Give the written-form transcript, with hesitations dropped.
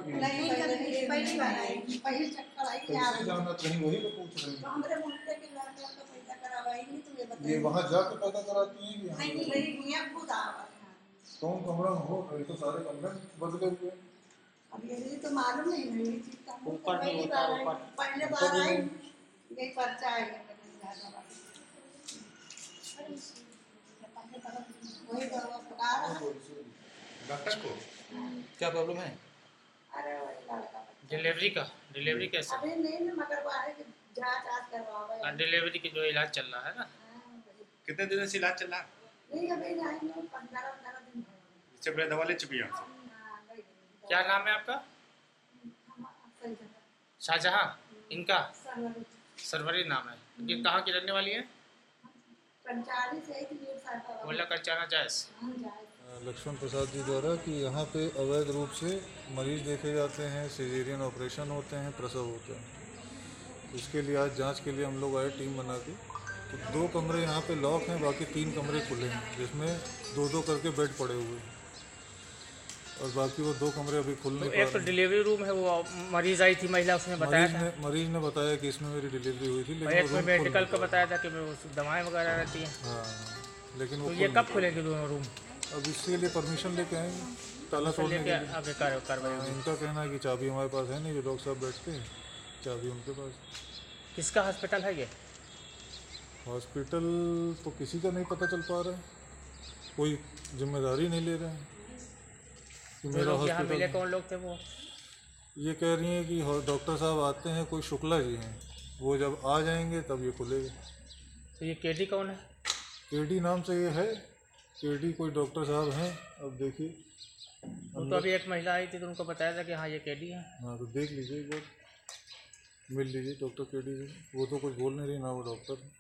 नहीं कभी पहली बार आई, पहली चक्कर आई क्या कैसे जाना कहीं वही तो पूछ रहे हैं। हमारे मुंडे के लड़के का पैदा करवाई नहीं तो ये ये बताइए। वहाँ जाके पैदा कराती हैं कि नहीं यहाँ मेरी मियाँ खुद आवा कौन कमरा में हो, ये तो सारे कमरे बदले हुए हैं। अब ये तो मालूम नहीं है ये चीज का मुझे ऊपर भी पहली होता बार है, आई, ऊपर। पहले ऊपर बार भी आई नहीं। ये पर्चा है ज्यादा बार वही दवा पका रहा है। डॉक्टर को क्या प्रॉब्लम है? अरे वही लड़का डिलीवरी कैसे? अभी नहीं ना मगर वो है कि जांच आज करवावे डिलीवरी की जो इलाज चल रहा है ना, कितने दिनों से इलाज चल रहा है? नहीं अभी नहीं 15 दिन इससे पहले दवा ले चुकी हैं आपसे? क्या नाम है आपका? शाहजहां, इनका सरवरी नाम है। ये कहाँ की रहने वाली है? बोला कंचाना जायस। लक्ष्मण प्रसाद जी द्वारा कि यहाँ पे अवैध रूप से मरीज देखे जाते हैं, सिजेरियन ऑपरेशन होते हैं, प्रसव होते हैं। इसके लिए आज जांच के लिए हम लोग आए टीम बना के। तो 2 कमरे यहाँ पे लॉक हैं, बाकी 3 कमरे खुले हैं, जिसमें 2-2 करके बेड पड़े हुए हैं और बाकी वो 2 कमरे अभी खुल नहीं पा एक तो रहे हैं। डिलीवरी रूम है, वो मरीज आई थी महिला, उसने बताया था। मरीज ने बताया कि इसमें मेरी डिलीवरी हुई थी, और लेकिन एक वो में रूम मेडिकल खुल का नहीं बताया था कि दवाएं वगैरह रहती हैं। पा रहा। हाँ, लेकिन वो तो खुल ये नहीं कब पा खुलेंगे दोनों रूम? रहा। अब इसके लिए परमिशन लेके आएंगे, ताला तोड़ने लेके के लिए। आगे कार्रवाई होगी। इनका कहना है कि चाबी हमारे पास है नहीं, जो डॉक्टर साहब बैठते हैं चाबी उनके पास। किसका हॉस्पिटल है ये? हॉस्पिटल तो किसी का नहीं पता चल पा रहा है, कोई जिम्मेदारी नहीं ले रहे हैं कि जो मेरा लोग यहाँ मिले हॉस्पिटल। कौन लोग थे वो? ये कह रही हैं कि डॉक्टर साहब आते हैं, कोई शुक्ला जी हैं, वो जब आ जाएंगे तब ये खुलेगा। तो ये केडी कौन है? केडी नाम से ये है, केडी कोई डॉक्टर साहब हैं। अब देखिए, वो तो अभी एक महिला आई थी तो उनको बताया था कि हाँ ये केडी है। हाँ तो देख लीजिए एक बार, मिल लीजिए डॉक्टर केडी से। वो तो कुछ बोल नहीं रही ना, वो डॉक्टर